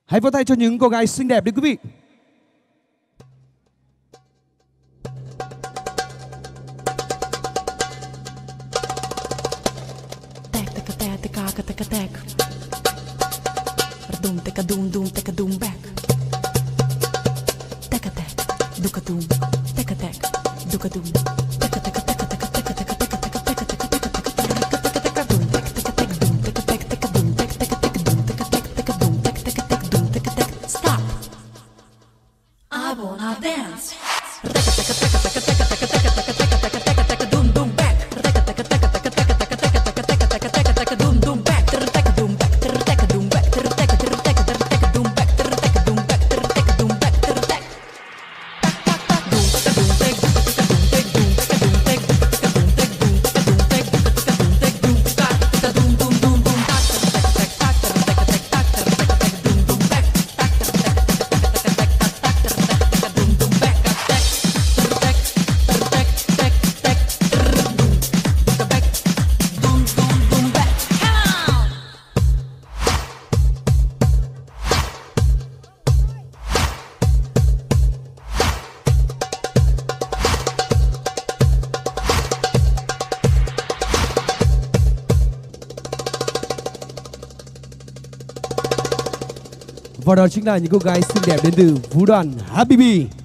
Hãy vỗ tay cho những cô gái xinh đẹp đi quý vị. Stop. I wanna dance. Và đó chính là những cô gái xinh đẹp đến từ vũ đoàn Habibi.